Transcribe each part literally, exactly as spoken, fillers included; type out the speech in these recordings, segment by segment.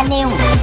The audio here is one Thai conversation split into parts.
นิว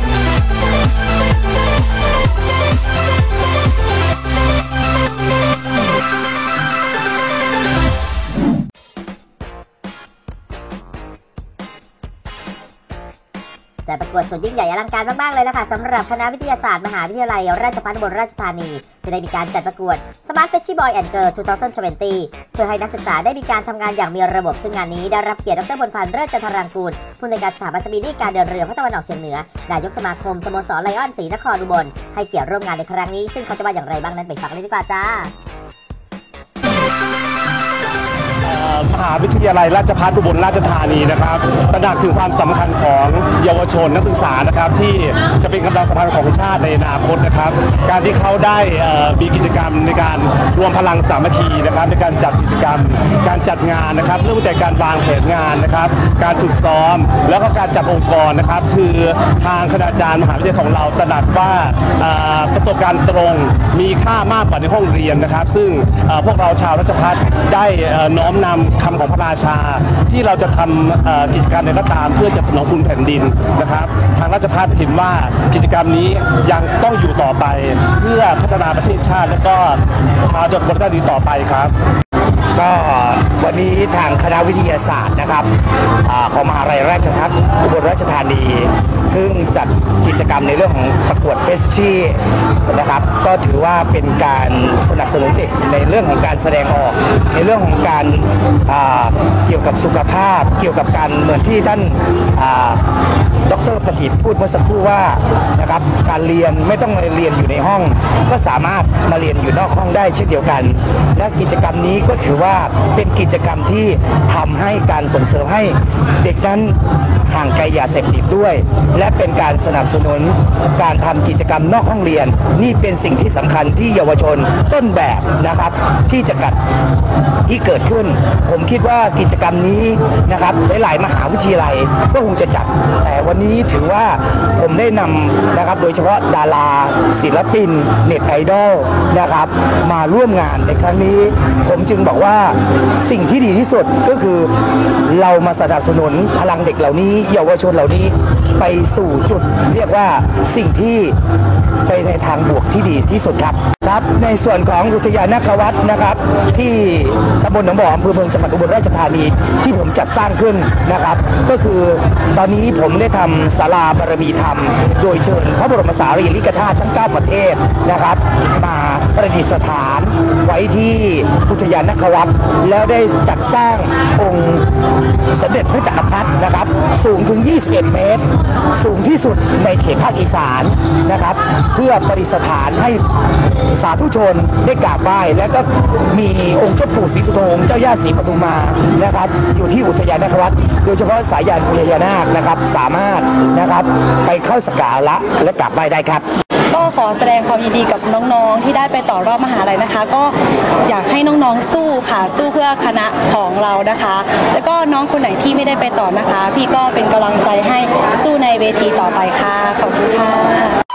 จะประกวดสุดยิ่งใหญ่อลังการมากๆเลยล่ะค่ะสำหรับคณะวิทยาศาสตร์มหาวิทยาลัยราชภัฏอุบลราชธานีจะได้มีการจัดประกวด Smart Freshy Boy and Girl สองพันยี่สิบ เพื่อให้นักศึกษาได้มีการทำงานอย่างมีระบบซึ่งงานนี้ได้รับเกียรติดร.บลพันธ์เลิศจันทรังกูลผู้อำนวยการสถาบันสปีดการเดินเรือภาคตะวันออกเฉียงเหนือนายกสมาคมสโมสรไลออนศรีนครอุบลให้เกียรติร่วมงานในครั้งนี้ซึ่งเขาจะว่าอย่างไรบ้างนั้นไปฟังเลยดีกว่าจ้ามหาวิทยาลัยราชภัฏอุบลราชธานีนะครับตระหนักถึงความสำคัญของเยาวชนนักศึกษานะครับที่จะเป็นกำลังสำคัญของชาติในอนาคตนะครับการที่เขาได้มีกิจกรรมในการรวมพลังสามัคคีนะครับในการจัดกิจกรรมการจัดงานนะครับเรื่องแต่การวางแผนงานนะครับการฝึกซ้อมแล้วก็การจัดองค์กรนะครับคือทางคณาจารย์มหาวิทยาลัยของเราตระหนักว่าประสบการณ์ตรงมีค่ามากกว่าในห้องเรียนนะครับซึ่งพวกเราชาวราชภัฏได้น้อมนำคำของพระราชาที่เราจะทำกิจกรรมใดก็ตามเพื่อจะสนองคุณแผ่นดินนะครับทางราชภัฏเห็นว่ากิจกรรมนี้ยังต้องอยู่ต่อไปเพื่อพัฒนาประเทศชาติและก็ชาวจังหวัดราชบุรีต่อไปครับก็วันนี้ทางคณะวิทยาศาสตร์นะครับของมหาวิทยาลัยราชภัฏอุบลราชธานีเพิ่งจัดกิจกรรมในเรื่องของประกวดเฟสชี่นะครับก็ถือว่าเป็นการสนับสนุนเด็กในเรื่องของการแสดงออกในเรื่องของการเกี่ยวกับสุขภาพเกี่ยวกับการเหมือนที่ท่านดร.ประกิตพูดเมื่อสักครู่ว่านะครับการเรียนไม่ต้องเรียนอยู่ในห้องก็สามารถมาเรียนอยู่นอกห้องได้เช่นเดียวกันและกิจกรรมนี้ก็ถือว่าเป็นกิจกรรมที่ทำให้การส่งเสริมให้เด็กนั้นห่างไกลยาเสพติดด้วยและเป็นการสนับสนุนการทำกิจกรรมนอกห้องเรียนนี่เป็นสิ่งที่สำคัญที่เยาวชนต้นแบบนะครับที่จะกัดที่เกิดขึ้นผมคิดว่ากิจกรรมนี้นะครับหลายๆมหาวิทยาลัยก็คงจะจัดแต่วันนี้ถือว่าผมได้นำนะครับโดยเฉพาะดาราศิลปินเน็ตไอดอลนะครับมาร่วมงานในครั้งนี้ผมจึงบอกว่าสิ่งที่ดีที่สุดก็คือเรามาสนับสนุนพลังเด็กเหล่านี้เยาวชนเหล่านี้ไปสู่จุดเรียกว่าสิ่งที่ไปในทางบวกที่ดีที่สุดครับครับในส่วนของอุทยานนาควัดนะครับที่ตำบลหนองบ่ออำเภอเมืองจังหวัดอุบลราชธานีที่ผมจัดสร้างขึ้นนะครับก็คือตอนนี้ผมได้ทำศาลาบารมีธรรมโดยเชิญพระบรมสารีริกธาตุทั้งเก้าประเทศนะครับมาประดิษฐานไว้ที่อุทยานนาควัดแล้วได้จัดสร้างองค์สมเด็จพระจักรพรรดินะครับสูงถึงยี่สิบเอ็ดเมตรสูงที่สุดในเขตภาคอีสานนะครับเพื่อประดิษฐานให้สาธุชนได้กราบไหว้และก็มีองค์เจ้าปู่ศรีสุโธเจ้าย่าศรีปทุมมานะครับอยู่ที่อุทยานนาควัดโดยเฉพาะสายยานพญานาคนะครับสามารถนะครับไปเข้าสักการะและกราบไหว้ได้ครับก็ขอแสดงความยินดีกับน้องๆที่ได้ไปต่อรอบมหาลัยนะคะก็อยากให้น้องๆสู้ค่ะสู้เพื่อคณะของเรานะคะแล้วก็น้องคนไหนที่ไม่ได้ไปต่อนะคะพี่ก็เป็นกำลังใจให้สู้ในเวทีต่อไปค่ะขอบคุณค่ะ